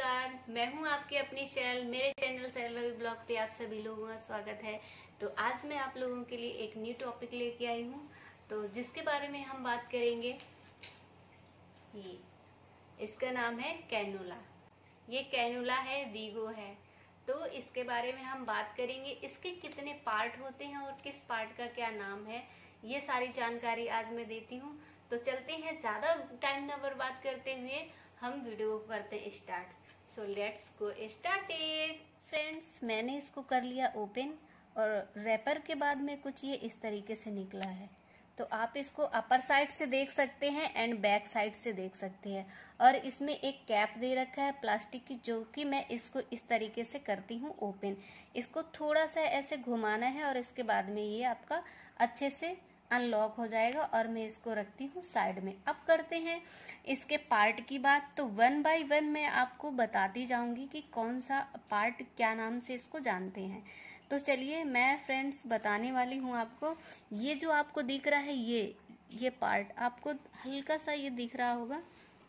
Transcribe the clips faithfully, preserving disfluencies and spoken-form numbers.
नमस्कार, मैं हूं आपकी अपनी शैल। मेरे चैनल शैल ब्लॉग पे आप सभी लोगों का स्वागत है। तो आज मैं आप लोगों के लिए एक न्यू टॉपिक लेके आई हूं, तो जिसके बारे में हम बात करेंगे। ये इसका नाम है कैनुला। ये कैनुला है, वीगो है। तो इसके बारे में हम बात करेंगे, इसके कितने पार्ट होते हैं और किस पार्ट का क्या नाम है, ये सारी जानकारी आज मैं देती हूँ। तो चलते हैं, ज्यादा टाइम न बर्बाद करते हुए हम वीडियो को करते हैं start. So let's go started. Friends, मैंने इसको कर लिया ओपन और रैपर के बाद में कुछ ये इस तरीके से निकला है। तो आप इसको अपर साइड से देख सकते हैं एंड बैक साइड से देख सकते हैं। और इसमें एक कैप दे रखा है प्लास्टिक की, जो कि मैं इसको इस तरीके से करती हूँ ओपन। इसको थोड़ा सा ऐसे घुमाना है और इसके बाद में ये आपका अच्छे से अनलॉक हो जाएगा। और मैं इसको रखती हूँ साइड में। अब करते हैं इसके पार्ट की बात। तो वन बाय वन मैं आपको बताती जाऊंगी कि कौन सा पार्ट क्या नाम से इसको जानते हैं। तो चलिए, मैं फ्रेंड्स बताने वाली हूँ आपको। ये जो आपको दिख रहा है, ये ये पार्ट आपको हल्का सा ये दिख रहा होगा,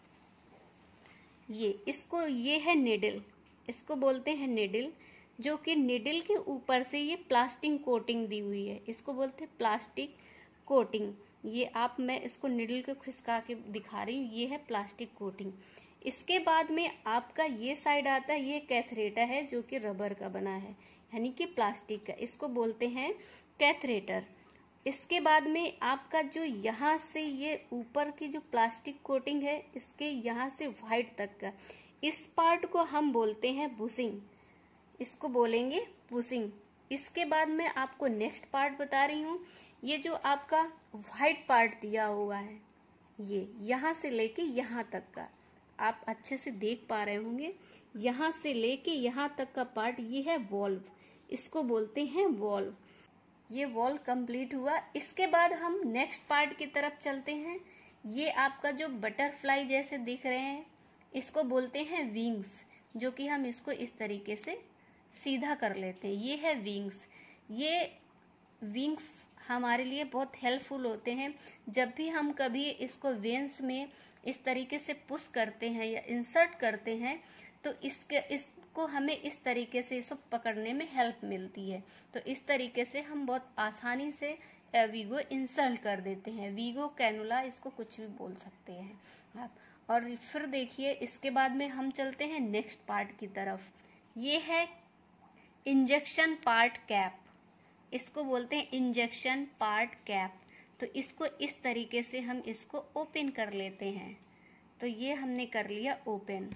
ये इसको ये है निडल, इसको बोलते हैं निडल। जो कि निडल के ऊपर से ये प्लास्टिक कोटिंग दी हुई है, इसको बोलते हैं प्लास्टिक कोटिंग। ये आप मैं इसको निडल को खिसका के दिखा रही हूँ, ये है प्लास्टिक कोटिंग। इसके बाद में आपका ये साइड आता है, ये कैथरेटर है जो कि रबर का बना है, यानी कि प्लास्टिक का, इसको बोलते हैं कैथरेटर। इसके बाद में आपका जो यहाँ से ये ऊपर की जो प्लास्टिक कोटिंग है, इसके यहाँ से व्हाइट तक का, इस पार्ट को हम बोलते हैं बुशिंग, इसको बोलेंगे बुशिंग। इसके बाद मैं आपको नेक्स्ट पार्ट बता रही हूँ। ये जो आपका व्हाइट पार्ट दिया हुआ है, ये यहाँ से लेके यहाँ तक का, आप अच्छे से देख पा रहे होंगे, यहाँ से लेके यहाँ तक का पार्ट, ये है वॉल्व, इसको बोलते हैं वॉल्व। ये वॉल्व कंप्लीट हुआ। इसके बाद हम नेक्स्ट पार्ट की तरफ चलते हैं। ये आपका जो बटरफ्लाई जैसे दिख रहे हैं, इसको बोलते हैं विंग्स, जो कि हम इसको इस तरीके से सीधा कर लेते हैं। ये है विंग्स। ये विंग्स हमारे लिए बहुत हेल्पफुल होते हैं। जब भी हम कभी इसको वेंस में इस तरीके से पुश करते हैं या इंसर्ट करते हैं, तो इसके इसको हमें इस तरीके से इसको पकड़ने में हेल्प मिलती है। तो इस तरीके से हम बहुत आसानी से वीगो इंसर्ट कर देते हैं। वीगो, कैनुला, इसको कुछ भी बोल सकते हैं आप। और फिर देखिए, इसके बाद में हम चलते हैं नेक्स्ट पार्ट की तरफ। ये है इंजेक्शन पार्ट कैप, इसको बोलते हैं इंजेक्शन पार्ट कैप। तो इसको इस तरीके से हम इसको ओपन कर लेते हैं। तो ये हमने कर लिया ओपन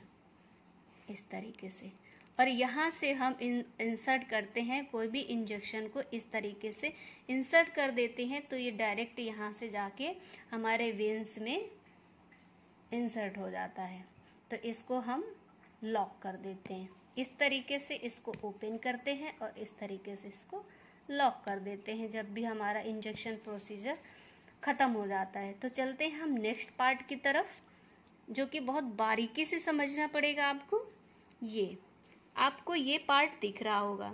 इस तरीके से। और यहाँ से हम इन, इंसर्ट करते हैं कोई भी इंजेक्शन को, इस तरीके से इंसर्ट कर देते हैं। तो ये डायरेक्ट यहाँ से जाके हमारे वेन्स में इंसर्ट हो जाता है। तो इसको हम लॉक कर देते हैं। इस तरीके से इसको ओपन करते हैं और इस तरीके से इसको लॉक कर देते हैं जब भी हमारा इंजेक्शन प्रोसीजर खत्म हो जाता है। तो चलते हैं हम नेक्स्ट पार्ट की तरफ, जो कि बहुत बारीकी से समझना पड़ेगा आपको। ये आपको ये पार्ट दिख रहा होगा,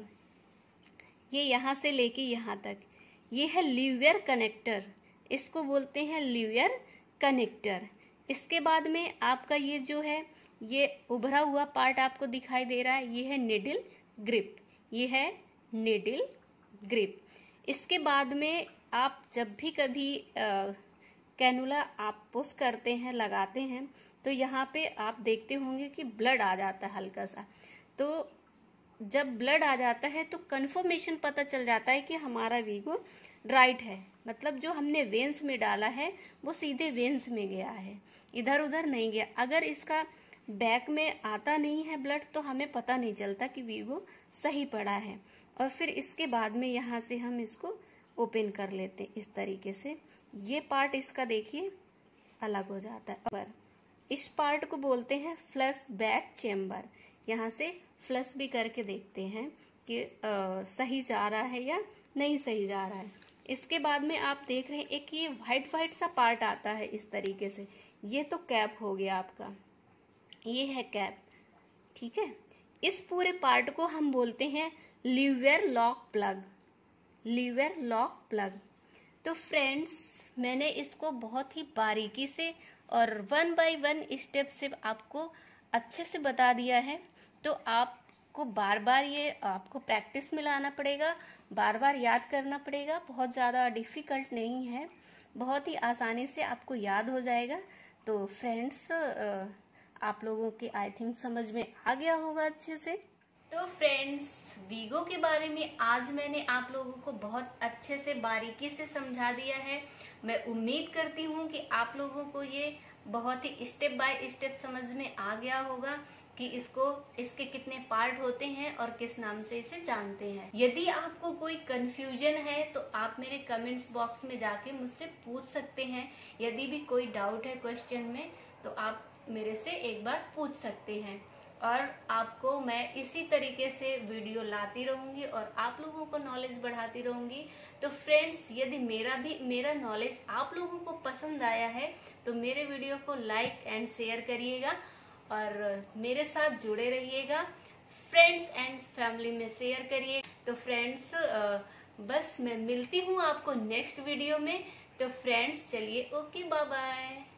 ये यहाँ से लेके यहाँ तक, ये है लीवियर कनेक्टर, इसको बोलते हैं लीवियर कनेक्टर। इसके बाद में आपका ये जो है, ये उभरा हुआ पार्ट आपको दिखाई दे रहा है, ये है निडल ग्रिप, ये है निडल ग्रिप। इसके बाद में आप जब भी कभी आ, कैनुला आप पुश करते हैं, लगाते हैं, तो यहाँ पे आप देखते होंगे कि ब्लड आ जाता है हल्का सा। तो जब ब्लड आ जाता है तो कंफर्मेशन पता चल जाता है कि हमारा वीगो राइट है, मतलब जो हमने वेन्स में डाला है वो सीधे वेन्स में गया है, इधर उधर नहीं गया। अगर इसका बैक में आता नहीं है ब्लड, तो हमें पता नहीं चलता कि वीगो सही पड़ा है। और फिर इसके बाद में यहाँ से हम इसको ओपन कर लेते हैं इस तरीके से। ये पार्ट इसका देखिए अलग हो जाता है। पर इस पार्ट को बोलते हैं फ्लश बैक चेम्बर। यहाँ से फ्लश भी करके देखते हैं कि आ, सही जा रहा है या नहीं सही जा रहा है। इसके बाद में आप देख रहे हैं एक ये व्हाइट व्हाइट सा पार्ट आता है इस तरीके से। ये तो कैप हो गया आपका, ये है कैप, ठीक है। इस पूरे पार्ट को हम बोलते हैं lever lock plug, lever lock plug. तो फ्रेंड्स, मैंने इसको बहुत ही बारीकी से और वन बाय वन स्टेप से आपको अच्छे से बता दिया है। तो आपको बार बार ये आपको प्रैक्टिस में लाना पड़ेगा, बार बार याद करना पड़ेगा। बहुत ज़्यादा डिफ़िकल्ट नहीं है, बहुत ही आसानी से आपको याद हो जाएगा। तो फ्रेंड्स, आप लोगों के आई थिंक समझ में आ गया होगा अच्छे से। तो फ्रेंड्स, वीगो के बारे में आज मैंने आप लोगों को बहुत अच्छे से बारीकी से समझा दिया है। मैं उम्मीद करती हूँ कि आप लोगों को ये बहुत ही स्टेप बाय स्टेप समझ में आ गया होगा कि इसको इसके कितने पार्ट होते हैं और किस नाम से इसे जानते हैं। यदि आपको कोई कंफ्यूजन है तो आप मेरे कमेंट्स बॉक्स में जाके मुझसे पूछ सकते हैं। यदि भी कोई डाउट है क्वेश्चन में तो आप मेरे से एक बार पूछ सकते हैं, और आपको मैं इसी तरीके से वीडियो लाती रहूंगी और आप लोगों को नॉलेज बढ़ाती रहूंगी। तो फ्रेंड्स, यदि मेरा भी मेरा नॉलेज आप लोगों को पसंद आया है तो मेरे वीडियो को लाइक एंड शेयर करिएगा और मेरे साथ जुड़े रहिएगा। फ्रेंड्स एंड फैमिली में शेयर करिए। तो फ्रेंड्स, बस मैं मिलती हूँ आपको नेक्स्ट वीडियो में। तो फ्रेंड्स, चलिए, ओके, बाय बाय।